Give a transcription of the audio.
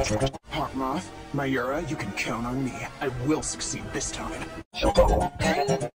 Hawkmoth, Mayura, you can count on me. I will succeed this time.